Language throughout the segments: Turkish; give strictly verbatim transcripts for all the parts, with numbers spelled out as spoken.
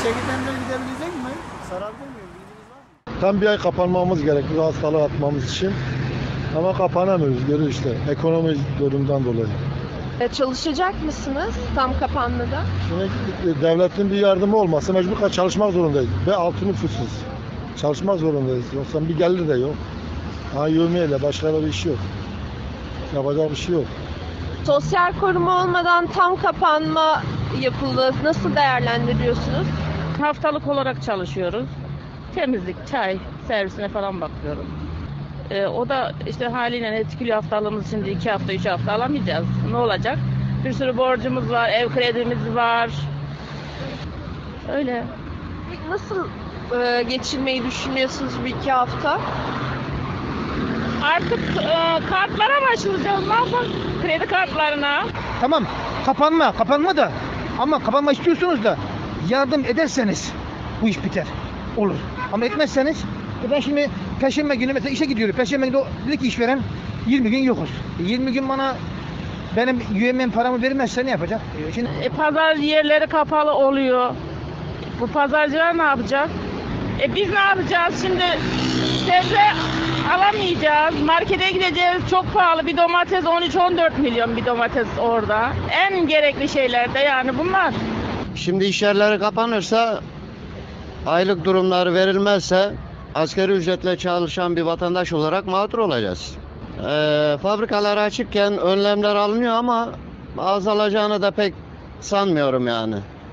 İşe gidenler gidebilecek mi? Sarabilir miyim? Bilginiz var mı? Tam bir ay kapanmamız gerekiyor hastalığı atmamız için. Ama kapanamıyoruz, görüyoruz işte ekonomi durumdan dolayı. E, çalışacak mısınız tam kapanmada? Şimdi devletin bir yardımı olmasa mecbur çalışmak zorundayız. Ve altı nüfusuz. Çalışmak zorundayız. Yoksa bir gelir de yok. Ha yövmeyle başka bir iş yok. Yapacak bir şey yok. Sosyal koruma olmadan tam kapanma yapıldı. Nasıl değerlendiriyorsunuz? Haftalık olarak çalışıyoruz. Temizlik, çay servisine falan bakıyorum. Ee, o da işte haliyle etkiliyor haftalığımız, şimdi iki hafta, üç hafta alamayacağız. Ne olacak? Bir sürü borcumuz var, ev kredimiz var. Öyle. Nasıl e, geçirmeyi düşünüyorsunuz bir iki hafta? Artık e, kartlara başvuracağız. Ne yapalım? Kredi kartlarına. Tamam, kapanma, kapanma da ama kapanma istiyorsunuz da yardım ederseniz bu iş biter, olur. Ama etmezseniz, ben şimdi Perşembe günü mesela işe gidiyorum. Perşembe günü dedi ki işveren yirmi gün yokuz. yirmi gün bana benim üyemin paramı vermezse ne yapacak? Şimdi... E, pazar yerleri kapalı oluyor. Bu pazarcılar ne yapacak? E biz ne yapacağız şimdi? Sebze alamayacağız. Markete gideceğiz. Çok pahalı. Bir domates on üç on dört milyon bir domates orada. En gerekli şeyler de yani bunlar. Şimdi iş yerleri kapanırsa, aylık durumları verilmezse asgari ücretle çalışan bir vatandaş olarak mağdur olacağız. Ee, fabrikalar açıkken önlemler alınıyor ama azalacağını da pek sanmıyorum yani.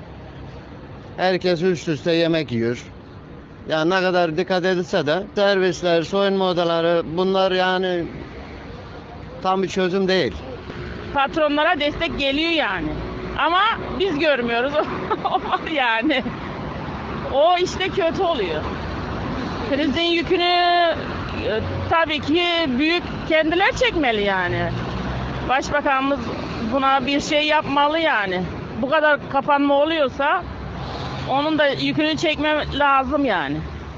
Herkes üst üste yemek yiyor. Yani ne kadar dikkat edilse de servisler, soyunma odaları bunlar yani tam bir çözüm değil. Patronlara destek geliyor yani. Ama biz görmüyoruz. O var yani. O işte kötü oluyor. Krizin yükünü e, tabii ki büyük kendiler çekmeli yani. Başbakanımız buna bir şey yapmalı yani. Bu kadar kapanma oluyorsa onun da yükünü çekme lazım yani.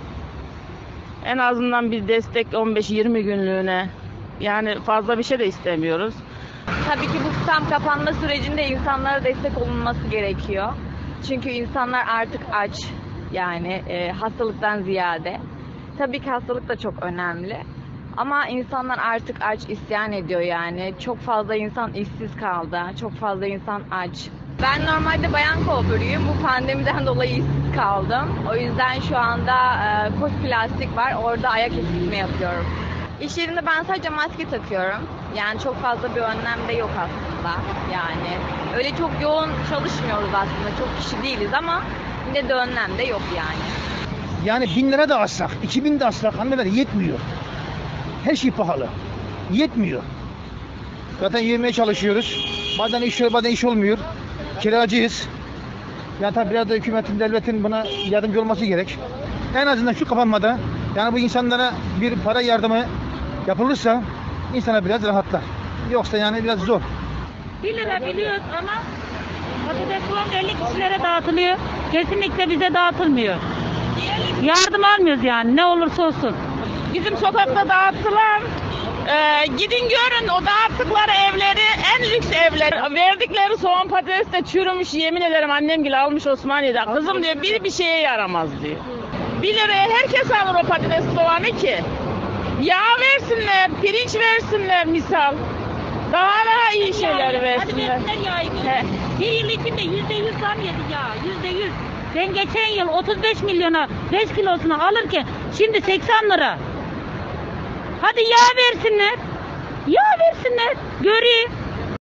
En azından bir destek on beş yirmi günlüğüne. Yani fazla bir şey de istemiyoruz. Tabii ki bu tam kapanma sürecinde insanlara destek olunması gerekiyor. Çünkü insanlar artık aç yani e, hastalıktan ziyade. Tabii ki hastalık da çok önemli. Ama insanlar artık aç, isyan ediyor yani. Çok fazla insan işsiz kaldı. Çok fazla insan aç. Ben normalde bayan kuaförüyüm. Bu pandemiden dolayı işsiz kaldım. O yüzden şu anda e, koç plastik var. Orada ayak eksiltme yapıyorum. İş yerinde ben sadece maske takıyorum. Yani çok fazla bir önlem de yok aslında. Yani öyle çok yoğun çalışmıyoruz aslında. Çok kişi değiliz ama yine de önlem de yok yani. Yani bin lira da alsak, iki bin de alsak hanımefendi yetmiyor. Her şey pahalı. Yetmiyor. Zaten yemeye çalışıyoruz. Bazen iş oluyor, bazen iş olmuyor. Kiracıyız. Yani tabii biraz da hükümetin, devletin buna yardımcı olması gerek. En azından şu kapanmada yani bu insanlara bir para yardımı yapılırsa insana biraz rahatlar. Yoksa yani biraz zor. bir lira biliyoruz ama patates soğan elli kişilere dağıtılıyor. Kesinlikle bize dağıtılmıyor. Yardım almıyoruz yani ne olursa olsun. Bizim sokakta dağıtılan, e, gidin görün o dağıttıkları evleri, en lüks evler. Verdikleri soğan patates de çürümüş, yemin ederim annemgile almış Osmaniye'den. Kızım diyor bir bir şeye yaramaz diyor. Bir liraya herkes alır o patates soğanı ki. Yağ versinler, pirinç versinler misal. Daha daha iyi şeyler versinler. Bir yıl içinde yüzde yüz zam yedi ya, yüzde yüz. Ben geçen yıl otuz beş milyona beş kilosunu alırken şimdi seksen lira. Hadi yağ versinler. Yağ versinler. Göreyim.